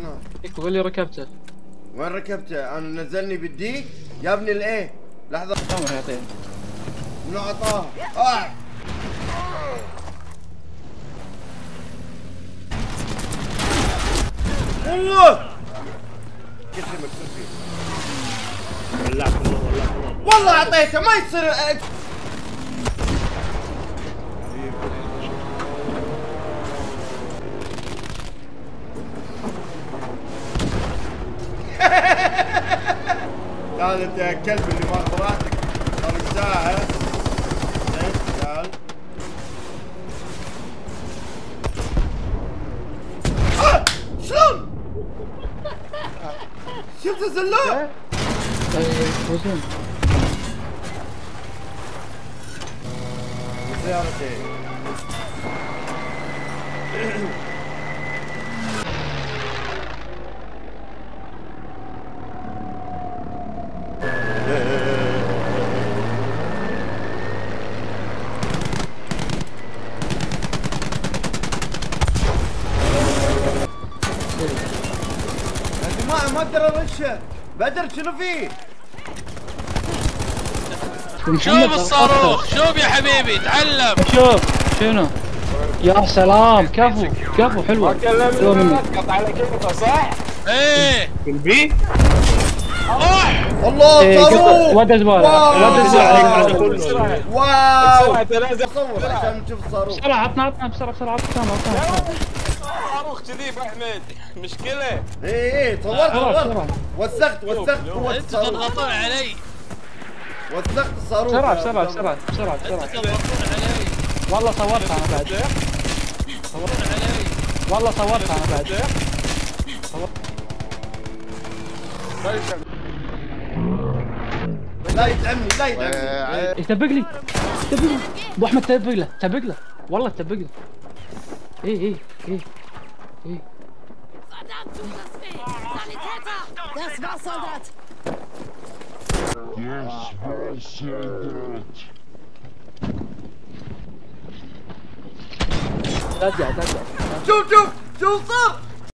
قول لي ركبته. وين ركبته؟ انا نزلني بالدي يا ابني الايه. لحظه عمر يعطيني. منو عطاه؟ والله كثر مكسور فيه. والله اعطيته ما يصير. هذا انت يا كلب اللي ماخذ راحتك صار ساعة. زين تعال. شلون؟ شفت الزلاق؟ وزن. سيارتين. ما اقدر ارشه. بدر شنو فيه؟ شوف الصاروخ، شوف يا حبيبي تعلم. شوف شنو؟ يا سلام كفو كفو حلوه. قطع على كيفه صح؟ ايه البي الله صاروخ. ود زباله ود زباله. واو صور عشان نشوف الصاروخ. بسرعه عطنا بسرعه عطنا. صاروخ كذي ابو احمد مشكله. ايه صورت وسخت قوة انتوا الصاروخ. تضغطون علي. وسخت الصاروخ. بسرعه انتوا تضغطون علي. والله صورت انا بعد. والله صورت انا بعد. لا يدعمني تبق لي ابو احمد. تبق له والله تبق له. ايه Verdammt, tut das weh! Sanitäter! Das war Soldat! لا تقعد. شوف صار.